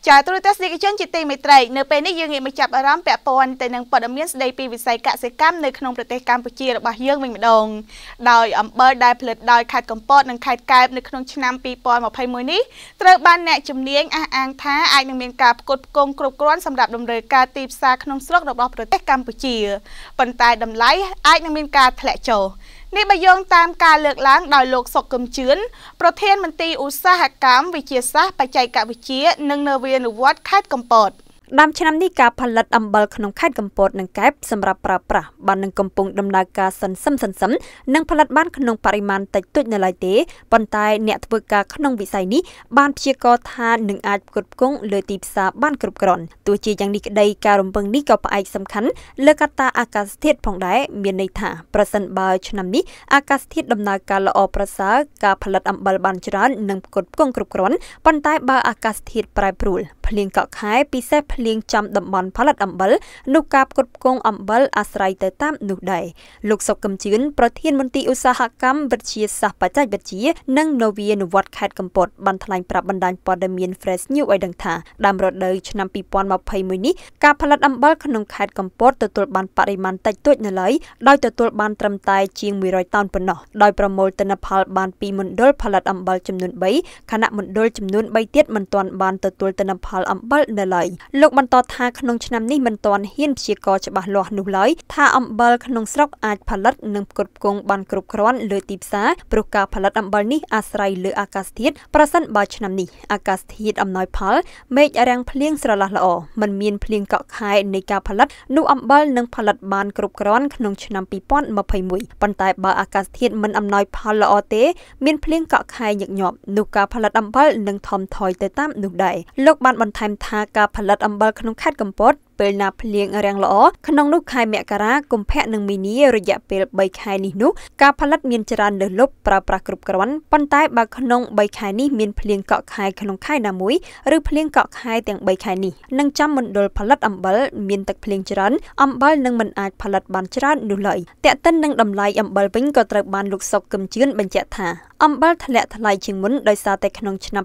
ចាទូរទស្សនិកជនជាទីមេត្រីនៅពេលនេះយើងងាកមកចាប់អារម្មណ៍ពាក់ព័ន្ធទៅនឹងព័ត៌មានស្ដីពីវិស័យកសិកម្មនៅក្នុងប្រទេសកម្ពុជារបស់យើងវិញម្ដងដោយអំបិលដែលផលិតដោយខេត្តកំពតនិងខេត្តកែបនៅក្នុងឆ្នាំ2021នេះត្រូវបានអ្នកជំនាញអះអាងថាអាចនឹងមានការផ្គត់ផ្គង់គ្រប់គ្រាន់សម្រាប់តម្រូវការទីផ្សារក្នុងស្រុករបស់ប្រទេសកម្ពុជាប៉ុន្តែតម្លៃអាចនឹងមានការធ្លាក់ចុះនេះបើយោងតាមការលើកឡើងដោយលោកសុកកឹមជឿនប្រធានមន្ត្រីឧស្សាហកម្មវិទ្យាសាស្ត្របច្ចេកវិទ្យានិងនវានុវត្តន៍ខេត្តកំពតដើមឆ្នាំនេះការផលិតអំបិលក្នុងខេត្តកំពតនិងកែបសម្រាប់ប្រើប្រាស់បាននឹងកំពុងដំណើរការសន្សឹមនិងផលិតបានក្នុងបរិមាណតិចតួចនៅឡើយទេប៉ុន្តែអ្នកធ្វើការក្នុងវិស័យនេះបានព្យាករណ៍ថានឹងអាចផ្គត់ផ្គង់លើទីផ្សារបានគ្រប់គ្រាន់ទោះជាយ៉ាងនេះក្តីការរំពឹងនេះក៏ផ្អែកសំខាន់លើកត្តាអាកាសធាតុផងដែរមានន័យថាប្រសិនបើឆ្នាំនេះអាកាសធាតុដំណើរការល្អប្រសើរការផលិតអំបិលបានច្រើននិងផ្គត់ផ្គង់គ្រប់គ្រាន់ប៉ុន្តែបើអាកាសធាតុប្រែប្រួលភ្លៀងកក់ខែពិសេសភ្លៀងចំតំបន់ផលិតអំបិលនោះការផ្គត់ផ្គង់អំបិលអាស្រ័យទៅតាមនោះដែរលោកសុកកឹមជឿនប្រធានមន្ត្រីឧស្សាហកម្មវិទ្យាសាស្ត្របច្ចេកវិទ្យានិងនវានុវត្តន៍ខេត្តកំពតបានថ្លែងប្រាប់បណ្ដាញព័ត៌មាន Fresh News ឲ្យដឹងថាដើមរដូវឆ្នាំ2021នេះការផលិតអំបិលក្នុងខេត្តកំពតទទួលបានបរិមាណតិចតួចនៅឡើយដោយទទួលបានត្រឹមតែជាង100តោនប៉ុណ្ណោះដោយប្រមូលទិន្នផលបានពីមណ្ឌលផលិតអំបិលចំនួន3ខណៈមណ្ឌលចំនួន3ទៀតមិនទាន់បានទទួលទិន្នផលអំបិលនៅឡើយលោកបន្តថាក្នុងឆ្នាំនេះមិនទាន់ហ៊ានព្យាករណ៍ច្បាស់លាស់នោះឡើយថាអំបិលក្នុងស្រុកអាចផលិតនិងផ្គត់ផ្គង់បានគ្រប់គ្រាន់លើទីផ្សារព្រោះការផលិតអំបិលនេះអាស្រ័យលើអាកាសធាតុប្រសិនបើឆ្នាំនេះអាកាសធាតុអំណោយផលមេឃរាំងភ្លៀងស្រឡះល្អមិនមានភ្លៀងកក់ខែនៃការផលិតនោះអំបិលនឹងផលិតបានគ្រប់គ្រាន់ក្នុងឆ្នាំ2021ប៉ុន្តែបើអាកាសធាតុមិនអំណោយផលល្អទេមានភ្លៀងកក់ខែញឹកញាប់នោះការផលិតអំបិលនឹងថមថយទៅតាមនោះដែរលោកបានបន្ថែមថាការផលិតអំបិលក្នុងខេត្តកំពតពេលណាភ្លៀងរាំងល្អក្នុងនោះខែមករាកុម្ភៈនិងមីនារយៈពេល3ខែនេះនោះការផលិតមានច្រើនលើសលប់ប្រើប្រាស់គ្រប់គ្រាន់ប៉ុន្តែបើក្នុង3ខែនេះមានភ្លៀងកក់ខែក្នុងខែណាមួយឬភ្លៀងកក់ខែទាំង3ខែនេះនឹងចំមណ្ឌលផលិតអំបិលមានទឹកភ្លៀងច្រើនអំបិលនឹងមិនអាចផលិតបានច្រើននោះឡើយតែកតិននឹងតម្លៃអំបិលវិញក៏ត្រូវបានលោកសុកកឹមជឿនបញ្ជាក់ថាអំបិលធ្លាក់ថ្លៃជាងមុនដោយសារតែក្នុងឆ្នាំ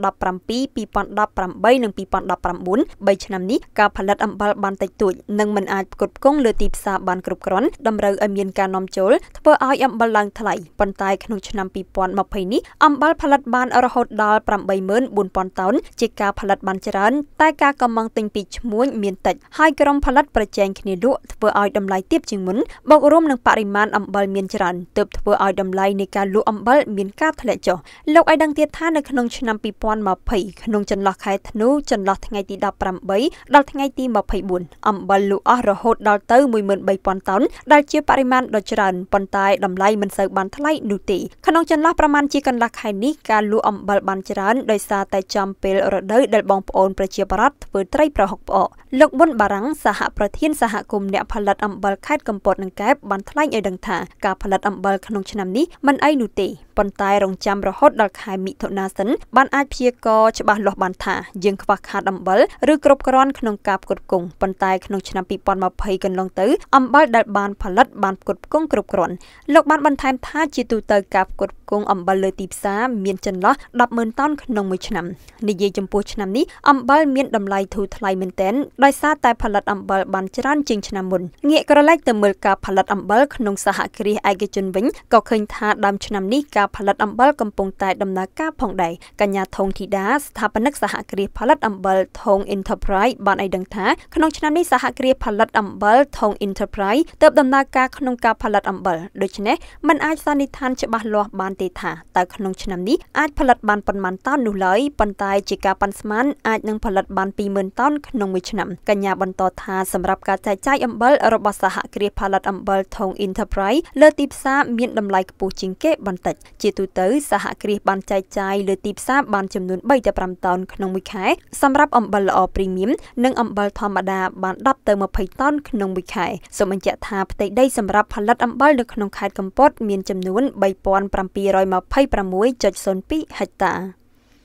2017 2018 និង2019 3ឆ្នាំនេះការផលិតអំបិលបានតិចតួចនិងមិនអាចផ្គត់ផ្គង់លើទីផ្សារបានគ្រប់គ្រាន់តម្រូវឲ្យមានការនាំចូលធ្វើឲ្យអំបិលឡើងថ្លៃប៉ុន្តែក្នុងឆ្នាំ2020នេះអំបិលផលិតបានរហូតដល់ 84,000 តោនជាការផលិតបានច្រើនតែការកម្មង់ទិញពីឈ្មួញមានតិចហើយក្រុមផលិតប្រជែងគ្នាលក់ធ្វើឲ្យតម្លៃទាបជាងមុនបូករួមនឹងបរិមាណអំបិលមានច្រើនទើបធ្វើឲ្យតម្លៃនៃការលក់អំបិលមានការធ្លាក់ចុះលោកឲ្យដឹងទៀតថានៅក្នុងឆ្នាំ2020ក្នុងចន្លោះខែធ្នូចន្លោះថ្ងៃទី18ដល់ថ្ងៃទី24អំបិលលក់អស់រហូតដល់ទៅ 13,000 តោនដែលជាបរិមាណដ៏ច្រើនប៉ុន្តែតម្លៃមិនសូវបានថ្លៃនោះទេក្នុងចន្លោះប្រមាណជាកន្លះខែនេះការលក់អំបិលបានច្រើនដោយសារតែចំពេលរដូវដែលបងប្អូនប្រជាពលរដ្ឋធ្វើត្រីប្រហុកផ្អកលោកប៊ុនបារាំងសហប្រធានសហគមន៍អ្នកផលិតអំបិលខេត្តកំពតនិងកែបបានថ្លែងឲ្យដឹងថាការផលិតអំបិលក្នុងឆ្នាំនេះមិនអីនោះទេប៉ុន្តែរងចាំរហូតដល់ខែមិថុនាសិនបានអាចព្យាករណ៍ច្បាស់លាស់បានថាយើងខ្វះខាតអំបិលឬគ្រប់គ្រាន់ក្នុងការផ្គត់ផ្គង់ប៉ុន្តែក្នុងឆ្នាំ2020កន្លងទៅអំបិលដែលបានផលិតបានផ្គត់ផ្គង់គ្រប់គ្រាន់លោកបានបន្ថែមថាជាទូទៅការផ្គត់ផ្គង់អំបិលលើទីផ្សារមានចន្លោះ 10,000 តោនក្នុងមួយឆ្នាំនិយាយចំពោះឆ្នាំនេះអំបិលមានតម្លៃធូរថ្លៃមែនទែនដោយសារតែផលិតអំបិលបានច្រើនជាងឆ្នាំមុនងាកក្រឡេកទៅមើលការផលិតអំបិលក្នុងសហគ្រាសឯកជនវិញក៏ឃើញថាដើមឆ្នាំនេះការផលិតអំបិលកំពុងតែដំណើរការផងដែរកញ្ញាថងធីតាស្ថាបនិកសហគ្រាសផលិតអំបិលថង Enterprise បានឲ្យដឹងថាក្នុងឆ្នាំនេះសហគ្រាសផលិតអំបិលថង Enterprise ទើបដំណើរការក្នុងការផលិតអំបិលដូច្នេះมันអាចសន្និដ្ឋានច្បាស់លាស់បានទេថាតើក្នុងឆ្នាំនេះអាចផលិតបានប៉ុន្មានតោននោះឡើយប៉ុន្តែជាការប៉ាន់ស្មានអាចនឹងផលិតបាន 20,000 តោនក្នុងមួយឆ្នាំកញ្ញាបន្តថាសម្រាប់ការចែកចាយអំបិលរបស់សហគ្រាសផលិតអំបិលថង Enterprise លើទីផ្សារមានតម្លៃខ្ពស់ជាងគេបន្តិចជាទូទៅសហគ្រាសបានចែកចាយលើទីផ្សារបានចំនួន 3 ទៅ 5 តោនក្នុងមួយខែសម្រាប់អំបិលល្អព្រីមៀមនិងអំបិលធម្មតាបាន10ទៅ20 តោនក្នុងមួយខែសូមបញ្ជាក់ថាផ្ទៃដីសម្រាប់ផលិតអំបិលនៅក្នុងខេត្តកំពតមានចំនួន 3,726.02 ហិកតា